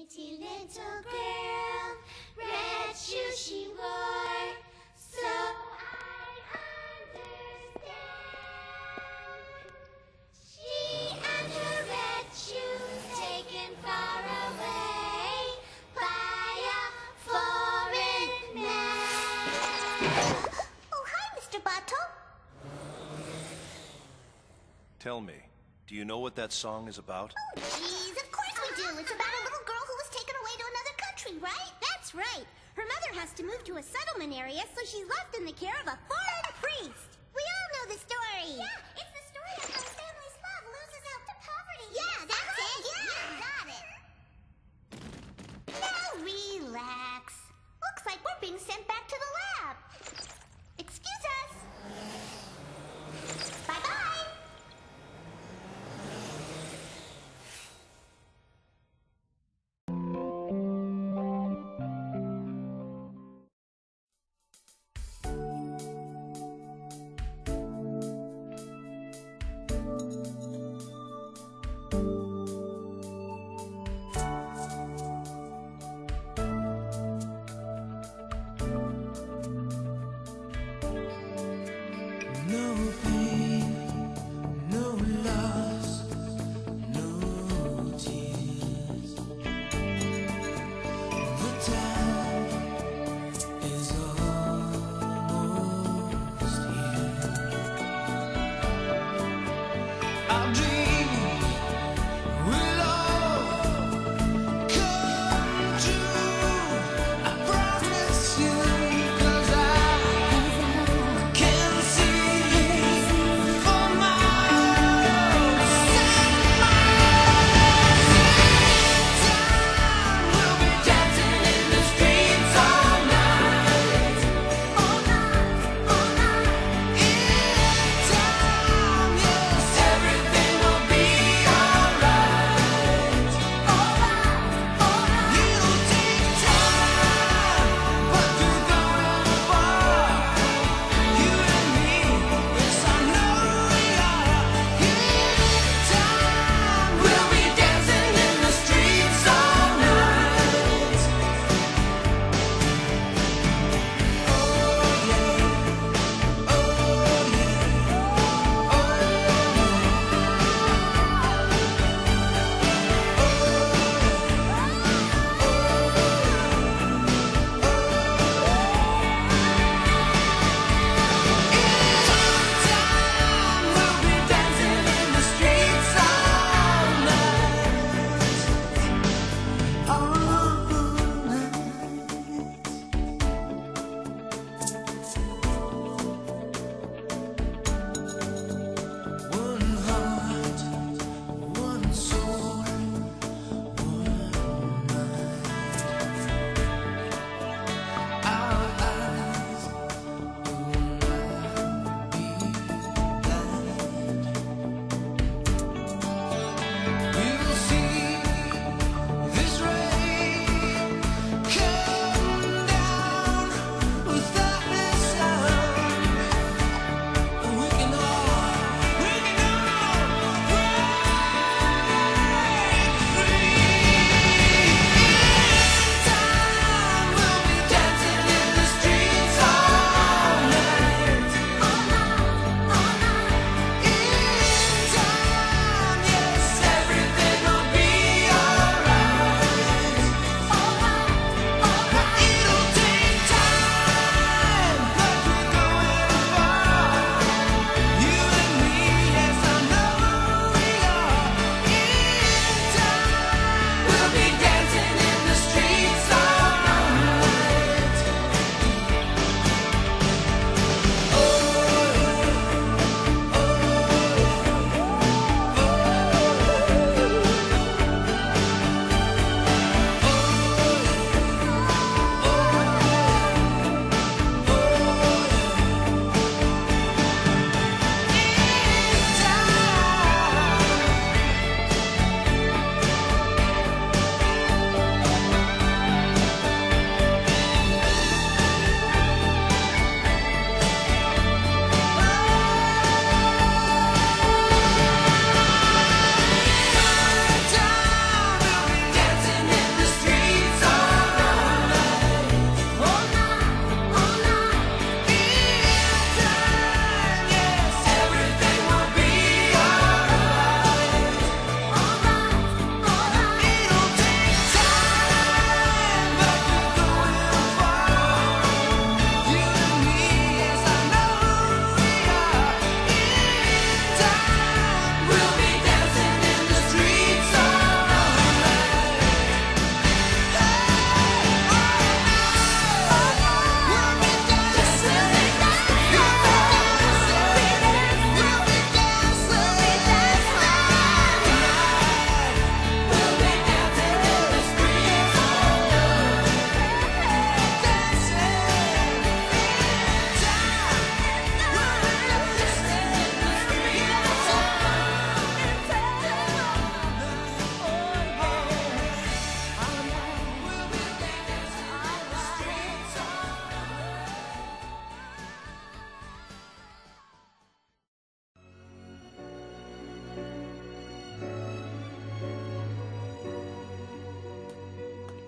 Pretty little girl, red shoes she wore, so I understand. She and her red shoes taken far away by a foreign man. Oh, hi, Mr. Bottle. Tell me, do you know what that song is about? Oh, jeez, of course we do. It's about a little girl who was taken away to another country, right? That's right. Her mother has to move to a settlement area, so she's left in the care of a foreign priest. We all know the story. Yeah, it's the story of how a family's love loses out to poverty. Yeah, that's it. Yeah, got it. Now relax. Looks like we're being sent back to the lab. Excuse us. Bye-bye.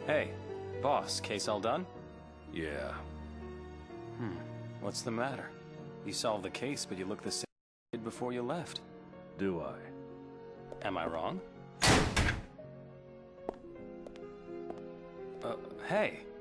Hey, boss, case all done? Yeah. What's the matter? You solved the case, but you look the same as you did before you left. Do I? Am I wrong? Hey,